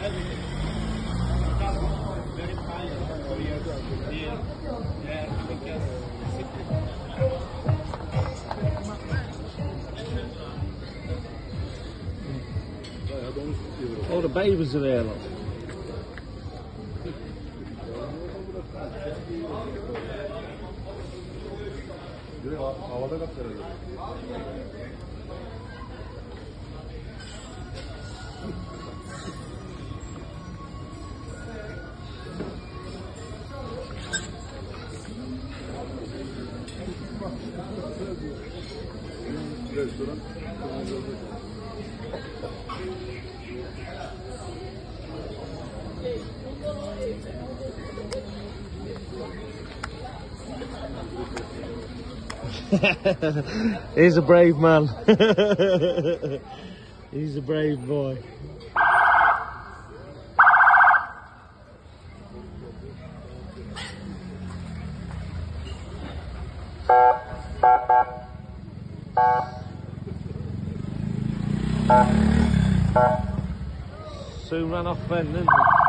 All the babies are there, look. Havada kaplar öyle. Restoran. He's a brave man. He's a brave boy. Soon ran off then, didn't he?